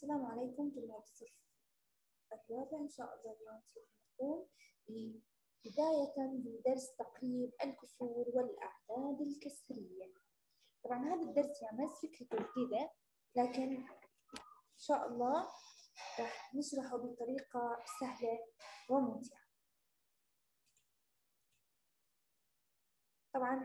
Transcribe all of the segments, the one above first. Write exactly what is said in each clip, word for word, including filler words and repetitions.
السلام عليكم طلاب الصف الرابع. إن شاء الله اليوم سوف نقوم بداية بدرس تقريب الكسور والأعداد الكسرية. طبعا هذا الدرس يا مس فكرته جديدة، لكن إن شاء الله راح نشرحه بطريقة سهلة وممتعة. طبعا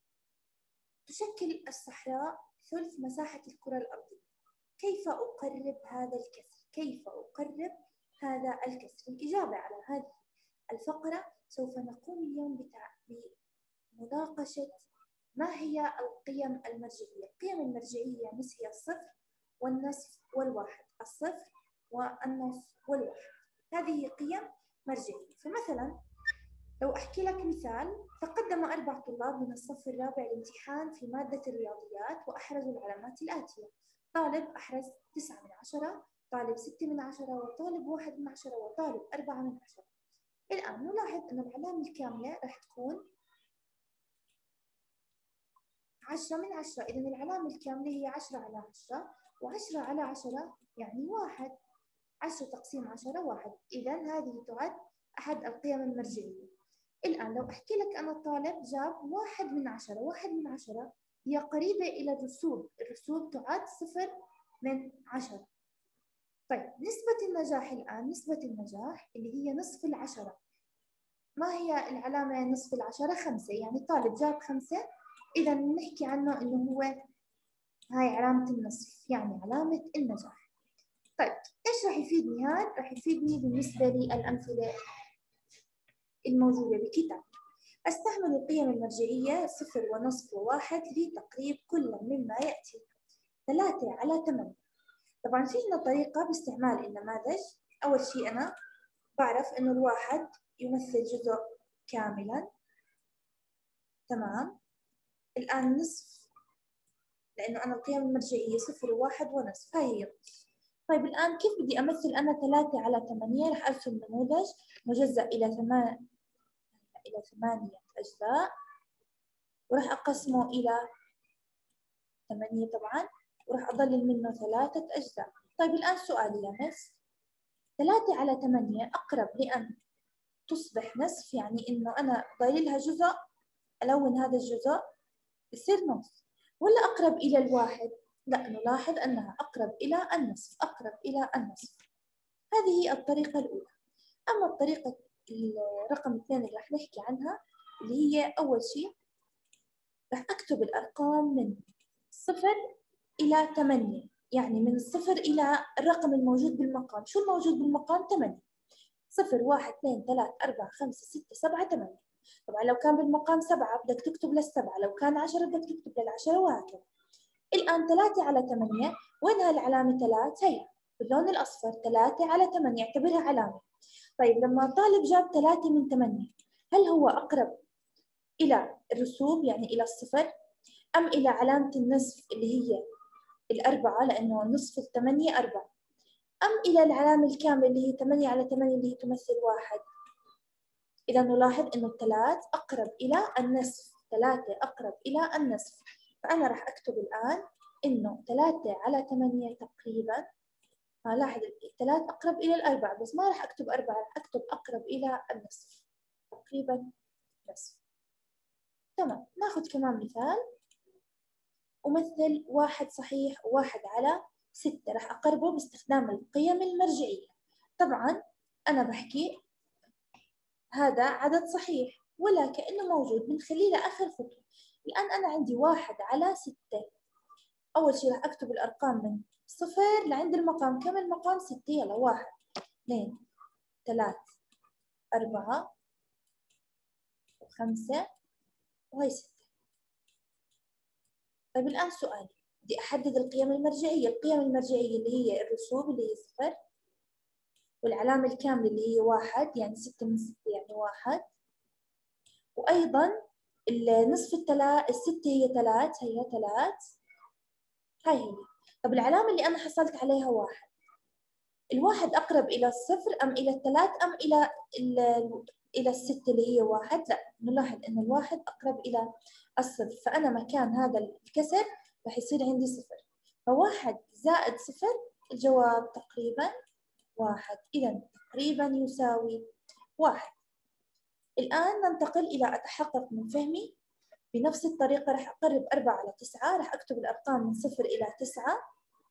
تشكل الصحراء ثلث مساحة الكرة الأرضية. كيف أقرب هذا الكسر؟ كيف أقرب هذا الكسر؟ الإجابة على هذه الفقرة سوف نقوم اليوم بمناقشة ما هي القيم المرجعية. القيم المرجعية مس هي الصفر والنصف والواحد، الصفر والنصف والواحد، هذه قيم مرجعية. فمثلا لو أحكي لك مثال: تقدم أربع طلاب من الصف الرابع للامتحان في مادة الرياضيات وأحرزوا العلامات الآتية: طالب أحرز تسعة من عشرة، طالب ستة من عشرة، وطالب واحد من عشرة، وطالب أربعة من عشرة. الآن نلاحظ أن العلامة الكاملة راح تكون عشرة من عشرة، إذن العلامة الكاملة هي عشرة على عشرة، وعشرة على عشرة يعني واحد، عشرة تقسيم عشرة واحد، إذن هذه تعد أحد القيم المرجعية. الآن لو أحكي لك أن الطالب جاب واحد من عشرة، واحد من عشرة هي قريبة إلى الرسوب، الرسوب تعد صفر من عشرة. طيب نسبة النجاح الآن، نسبة النجاح اللي هي نصف العشرة، ما هي العلامة نصف العشرة؟ خمسة، يعني الطالب جاب خمسة، إذا نحكي عنه إنه هو هاي علامة النصف، يعني علامة النجاح. طيب إيش راح يفيدني هذا؟ راح يفيدني بالنسبة للأمثلة الموجودة بالكتاب. أستعمل القيم المرجعية صفر ونصف وواحد لتقريب كل مما يأتي. ثلاثة على ثمانية. طبعا في لنا طريقة باستعمال النماذج. أول شيء أنا بعرف إنه الواحد يمثل جزء كاملا، تمام. الآن نصف، لأنه أنا القيم المرجعية صفر وواحد ونصف، هاي هي النصف. طيب الآن كيف بدي أمثل أنا ثلاثة على ثمانية؟ رح أرسم نموذج مجزأ إلى ثمان إلى ثمانية أجزاء، وراح أقسمه إلى ثمانية طبعا، وراح أضلل منه ثلاثة أجزاء. طيب الآن سؤالي يا مس، ثلاثة على ثمانية أقرب لأن تصبح نصف، يعني إنه أنا ضايلها جزء ألون هذا الجزء يصير نص، ولا أقرب إلى الواحد؟ لا، نلاحظ أنها أقرب إلى النصف، أقرب إلى النصف. هذه هي الطريقة الأولى. أما الطريقة رقم اثنين اللي راح نحكي عنها، اللي هي أول شيء راح أكتب الأرقام من صفر إلى ثمانية، يعني من الصفر إلى الرقم الموجود بالمقام. شو الموجود بالمقام؟ ثمانية. صفر، واحد، اثنين، ثلاثة، أربعة، خمسة، ستة، سبعة، ثمانية. طبعا لو كان بالمقام سبعة بدك تكتب للسبعة، لو كان عشرة بدك تكتب للعشرة، وهكذا. الآن ثلاثة على ثمانية، وين هالعلامة ثلاث؟ هي باللون الأصفر، ثلاثة على ثمانية، اعتبرها علامة. طيب لما طالب جاب ثلاثة من ثمانية، هل هو أقرب إلى الرسوب يعني إلى الصفر، أم إلى علامة النصف اللي هي الأربعة، لأنه نصف الثمانية أربعة، أم إلى العلامة الكاملة اللي هي ثمانية على ثمانية اللي هي تمثل واحد؟ إذا نلاحظ إنه الثلاث أقرب إلى النصف، ثلاثة أقرب إلى النصف. فأنا راح أكتب الآن إنه ثلاثة على ثمانية تقريبا، لاحظ الثلاث أقرب إلى الأربعة، بس ما راح أكتب أربعة، راح أكتب أقرب إلى النصف، تقريبا نصف. تمام، ناخذ كمان مثال. أمثل واحد صحيح وواحد على ستة، راح أقربه باستخدام القيم المرجعية. طبعا أنا بحكي هذا عدد صحيح ولا كأنه موجود، من خلال آخر خطوة. الآن أنا عندي واحد على ستة. أول شيء راح أكتب الأرقام من صفر لعند المقام. كم المقام؟ ستة. يلا واحد، اثنين، ثلاثة، أربعة، وخمسة، وهي ستة. طيب الآن سؤالي، بدي أحدد القيم المرجعية. القيم المرجعية اللي هي الرسوب اللي هي صفر، والعلامة الكاملة اللي هي واحد، يعني ستة من ستة يعني واحد، وأيضا النصف الثلاث، الستة هي ثلاث، هي ثلاث، هاي هي. طب العلامة اللي أنا حصلت عليها واحد، الواحد أقرب إلى الصفر أم إلى الثلاث أم إلى إلى الستة اللي هي واحد؟ لا، نلاحظ إن الواحد أقرب إلى الصفر، فأنا مكان هذا الكسر راح يصير عندي صفر. فواحد زائد صفر الجواب تقريبا واحد، إذا تقريبا يساوي واحد. الآن ننتقل إلى أتحقق من فهمي. بنفس الطريقة راح أقرب أربعة على تسعة، راح أكتب الأرقام من صفر إلى تسعة.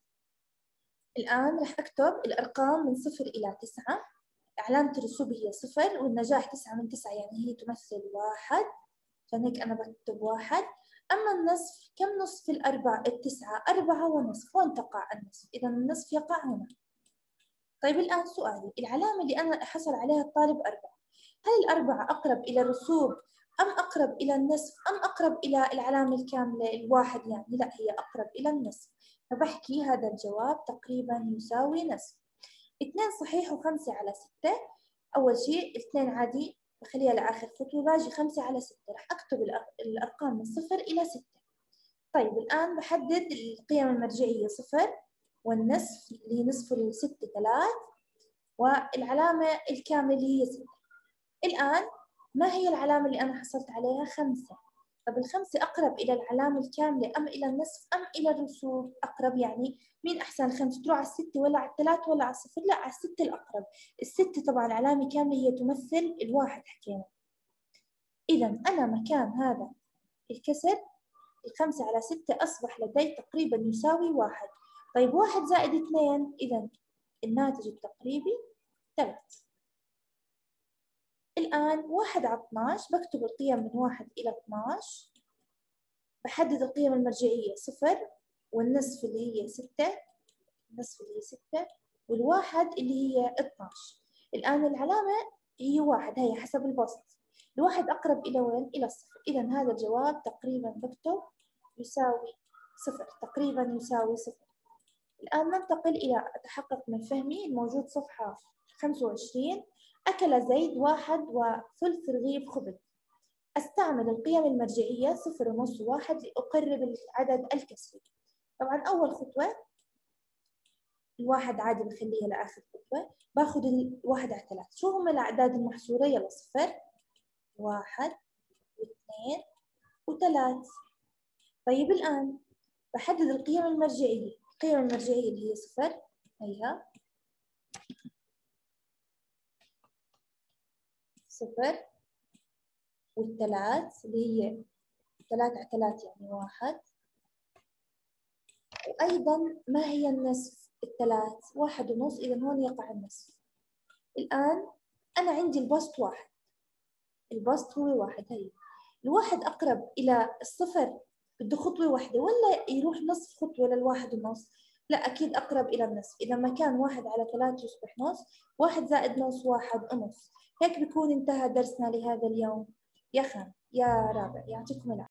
الآن راح أكتب الأرقام من صفر إلى تسعة. علامة الرسوب هي صفر، والنجاح تسعة من تسعة يعني هي تمثل واحد، عشان هيك أنا بكتب واحد. أما النصف، كم نصف الأربعة التسعة؟ أربعة ونصف. وين تقع النصف؟ إذا النصف يقع هنا. طيب الآن سؤالي، العلامة اللي أنا حصل عليها الطالب أربعة، هل الأربعة أقرب إلى الرسوب أم أقرب إلى النصف أم أقرب إلى العلامة الكاملة الواحد؟ يعني لا، هي أقرب إلى النصف، فبحكي هذا الجواب تقريبا يساوي نصف. اثنين صحيح وخمسة على ستة. أول شيء اثنين عادي بخليها لآخر خطوة، باجي خمسة على ستة، راح أكتب الأرقام من صفر إلى ستة. طيب الآن بحدد القيم المرجعية صفر، والنصف اللي هي نصف الستة ثلاث، والعلامة الكاملة اللي هي ستة. الآن ما هي العلامة اللي أنا حصلت عليها؟ خمسة. طب الخمسة أقرب إلى العلامة الكاملة أم إلى النصف أم إلى الرسوب؟ أقرب، يعني مين أحسن؟ الخمسة تروح على الستة ولا على الثلاث ولا على الصفر؟ لا، على الستة الأقرب. الستة طبعا علامة كاملة هي تمثل الواحد حكينا. إذا أنا مكان هذا الكسر الخمسة على ستة أصبح لدي تقريبا يساوي واحد. طيب واحد زائد اثنين، إذا الناتج التقريبي ثلاث. الآن واحد على اثناعش، بكتب القيم من واحد إلى اثناعش، بحدد القيم المرجعية صفر، والنصف اللي هي ستة، النصف اللي هي ستة، والواحد اللي هي اثناعش. الآن العلامة هي واحد، هي حسب البسط. الواحد أقرب إلى وين؟ إلى الصفر. إذا هذا الجواب تقريبا بكتب يساوي صفر، تقريبا يساوي صفر. الآن ننتقل إلى أتحقق من فهمي، الموجود صفحة خمسة وعشرين. أكل زيد واحد وثلث رغيف خبز. أستعمل القيم المرجعية صفر ونص وواحد لأقرب العدد الكسري. طبعا أول خطوة الواحد عادي بخليها لآخر خطوة، باخذ الواحد على ثلاث. شو هم الأعداد المحصورة؟ يلا صفر، واحد، واثنين، وثلاث. طيب الآن بحدد القيم المرجعية، القيم المرجعية اللي هي صفر هيها صفر، والثلاث اللي هي ثلاث على ثلاث يعني واحد، وأيضا ما هي النصف؟ الثلاث، واحد ونص، إذا هون يقع النصف. الآن أنا عندي البسط واحد، البسط هو واحد. هي الواحد أقرب إلى الصفر، بده خطوة واحدة ولا يروح نصف خطوة للواحد ونص؟ لا، أكيد أقرب إلى النصف. إذا ما كان واحد على ثلاث يصبح نص، واحد زائد نص واحد ونص. هيك بيكون انتهى درسنا لهذا اليوم. يا خان يا رابع، يعطيكم العافية.